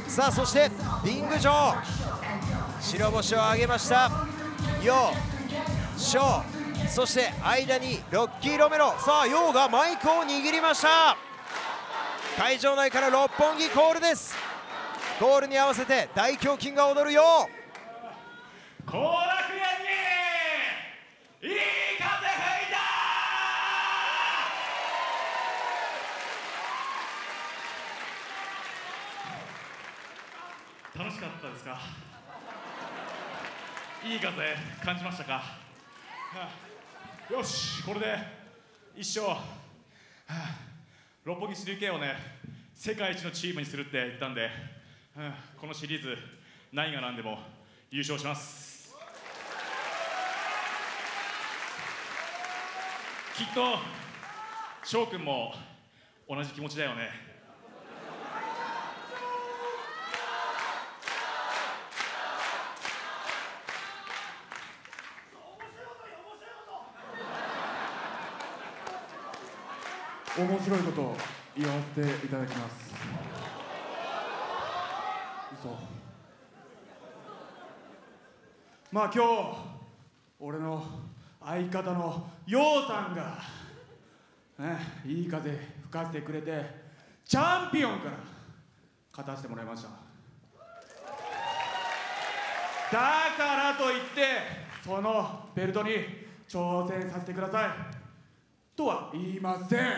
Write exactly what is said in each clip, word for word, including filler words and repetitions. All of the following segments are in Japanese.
さあそしてリング上白星を挙げましたヨウ、ショウ、そして間にロッキー・ロメロ。さあヨウがマイクを握りました。会場内から六本木コールです。コールに合わせて大胸筋が踊るヨウ。 後楽園にいい風吹いた。楽しかったですか？いい風感じましたか？はあ、よし、これで一生、はあ、六本木 スリーケー をね世界一のチームにするって言ったんで、はあ、このシリーズ何が何でも優勝します。きっと翔くんも同じ気持ちだよね。 面白いことを言わせていただきます。嘘。まあ今日俺の相方のヨウさんが、ね、いい風吹かせてくれてチャンピオンから勝たせてもらいました。だからといってそのベルトに挑戦させてくださいとは言いません。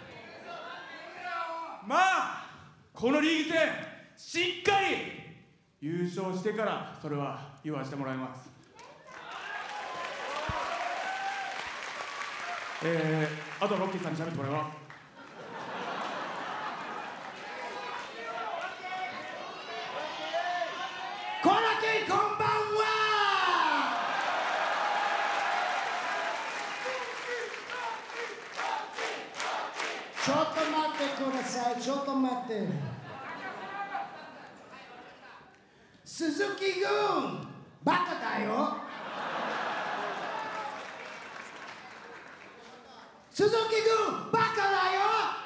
まあこのリーグ戦しっかり優勝してからそれは言わせてもらいます。えー、あとはロッキーさんに喋ってもらいます。 コラケンこんばんは。ちょっと待ってください、ちょっと待って。鈴木軍バカだよ。鈴木軍バカだよ。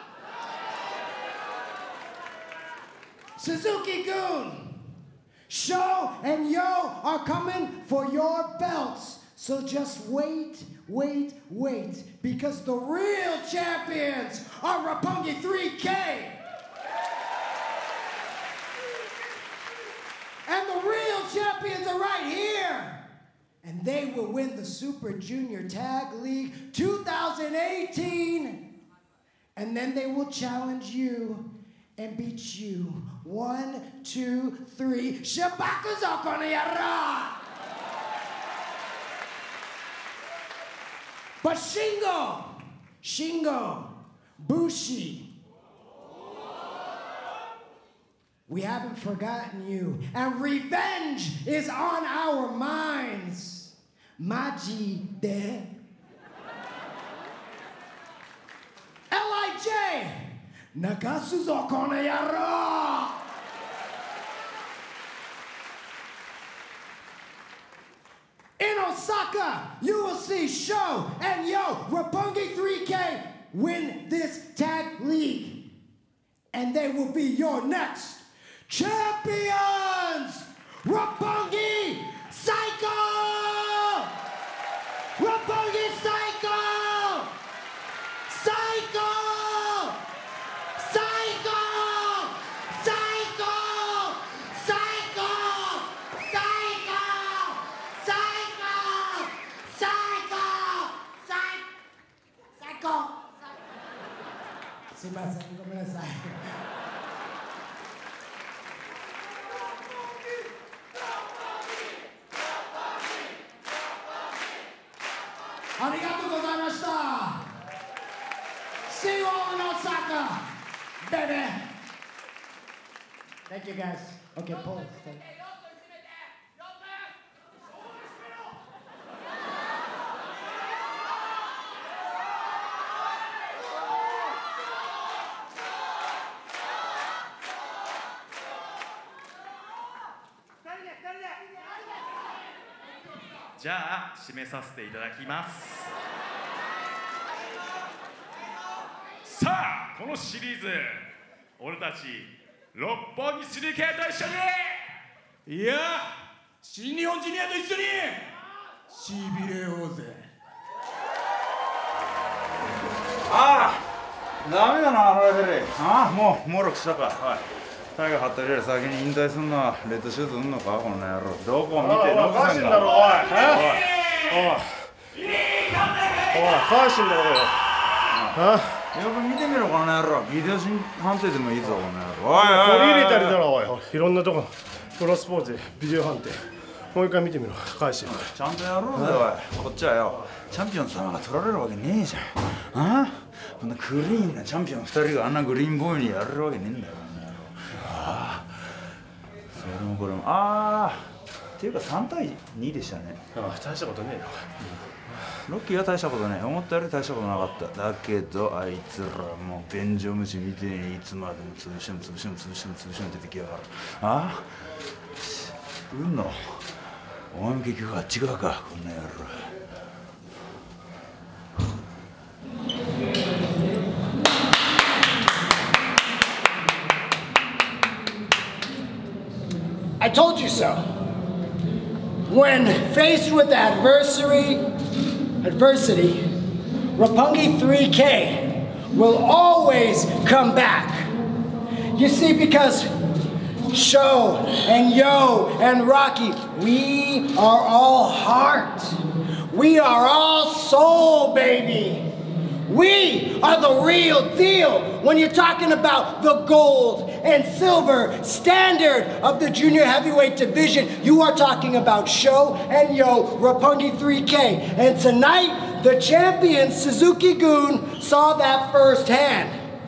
鈴木軍Show and Yo are coming for your belts. So just wait, wait, wait, because the real champions are Roppongi three K. And the real champions are right here. And they will win the Super Junior Tag League two thousand eighteen. And then they will challenge you and beat you. One, two, three. Shabakuzo koneyara! But Shingo, Shingo, Bushi, we haven't forgotten you. And revenge is on our minds. Maji de. L I J. Nakasuzo koneyara! In Osaka, you will see Sho and Yo Roppongi three K win this tag league. And they will be your next champions! Roppongi Psycho! Roppongi Psycho! Psycho! See you all in Osaka, baby. Thank you guys. Okay, pause. Thank you. じゃあ締めさせていただきます。さあこのシリーズ俺たち六本木スリーケーと一緒に、 いや新日本ジュニアと一緒にしびれようぜ。 ああダメだなあのレフェリー。ああもうもろくしたか。おいタイガー張ったりより先に引退すんのはレッドシューズ売んのかこの野郎。どこを見てノブさんが。おいおいおいおい返してんだろよ。よく見てみろこの野郎。ビデオ審判定でもいいぞこの野郎。おいおい取り入れたりだろおい。いろんなとこプロスポーツでビデオ判定もう一回見てみろ。返してちゃんとやろうぜおい。こっちはよチャンピオン様が取られるわけねえじゃん。ああこんなクリーンなチャンピオンふたりがあんなグリーンボーイにやれるわけねえんだよこの野郎。ああそれもこれもああっていうかさんたいにでしたね。 ああ大したことねえな。 ロッキーは大したことね思ったより大したことなかった。だけどあいつらもう便所虫みてえにいつまでも潰しても潰しても潰しても潰しても出てきやがる。ああうんのお前も結局あっち側かこんな野郎。 I told you so. When faced with adversary, adversity, Roppongi three K will always come back. You see, because Sho and Yo and Rocky, we are all heart. We are all soul, baby. We are the real deal when you're talking about the gold and silver standard of the junior heavyweight division. You are talking about Sho and Yo, Roppongi three K. And tonight, the champion, Suzuki-gun, saw that firsthand.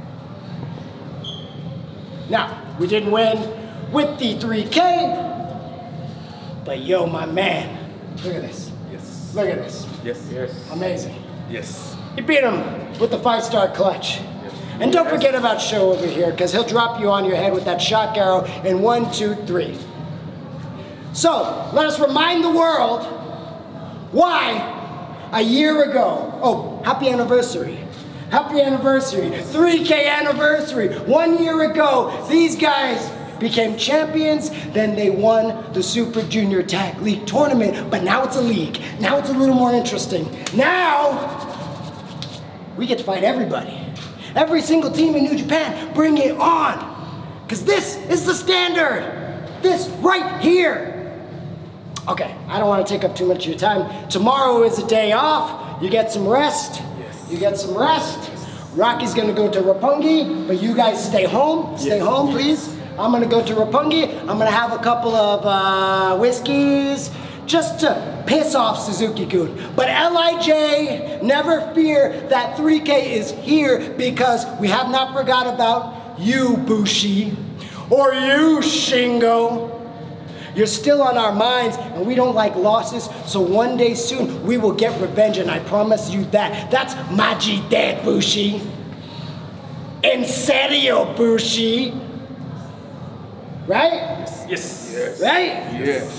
Now, we didn't win with the three K, but Yo, my man, look at this. Yes. Look at this. Yes. Yes. Amazing. Yes. He beat him with the five-star clutch. And don't forget about Sho over here, because he'll drop you on your head with that shock arrow in one, two, three. So, let us remind the world why a year ago, oh, happy anniversary. Happy anniversary, three K anniversary. One year ago, these guys became champions, then they won the Super Junior Tag League tournament, but now it's a league. Now it's a little more interesting. Now, we get to fight everybody. Every single team in New Japan, bring it on. Because this is the standard. This right here. Okay, I don't want to take up too much of your time. Tomorrow is a day off. You get some rest. Yes. You get some rest. Rocky's gonna go to Roppongi, but you guys stay home. Stay yes. home, please. I'm gonna go to Roppongi. I'm gonna have a couple of uh, whiskeys just to piss off Suzuki-gun. But L I J, never fear that three K is here because we have not forgot about you, Bushi, or you, Shingo. You're still on our minds and we don't like losses, so one day soon we will get revenge and I promise you that. That's Maji dead, Bushi. En serio, Bushi. Right? Yes. Yes. Right? Yes.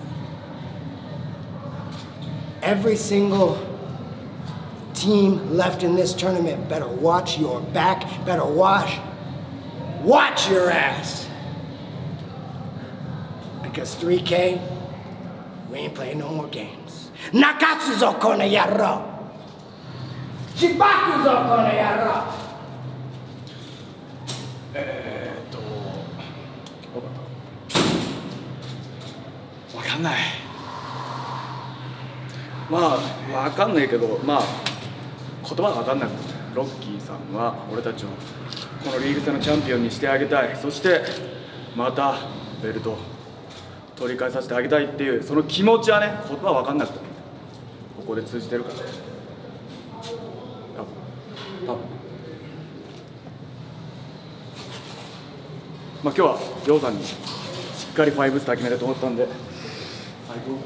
Every single team left in this tournament better watch your back, better watch, watch your ass. Because three K, we ain't playing no more games. Nakatsuzo kone yarro. Shibakuzo kone yarro. えーっとわかんない。まあわかんないけど、まあ言葉がわかんない。ロッキーさんは俺たちをこのリーグ戦のチャンピオンにしてあげたい。そしてまたベルトを取り返させてあげたいっていうその気持ちはね、言葉はわかんなくてもここで通じてるから。多分多分。まあ今日はヨウさんにしっかりファイブスター決めたいと思ったんで最高。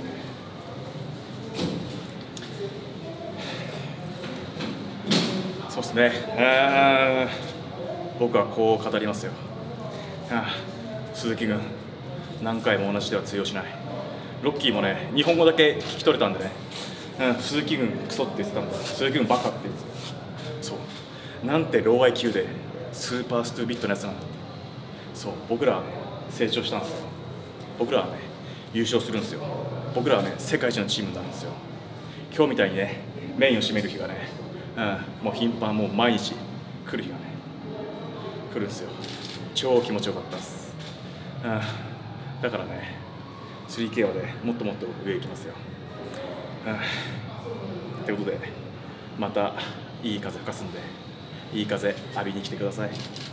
そうですね、えー、僕はこう語りますよ。ああ鈴木軍何回も同じでは通用しない。ロッキーもね日本語だけ聞き取れたんでね、うん、鈴木軍クソって言ってたんだ。鈴木軍バカって言ってた。そうなんて老害級でスーパーストゥービットなやつなんだ。 そう僕らはね成長したんですよ。僕らはね優勝するんですよ。僕らはね世界一のチームになるんですよ。今日みたいにねメインを占める日がね、うん、もう頻繁もう毎日来る日がね来るんですよ。超気持ちよかったです、うん、だからね スリーケーオー でもっともっと上行きますよ、うん、ってことでまたいい風吹かすんでいい風浴びに来てください。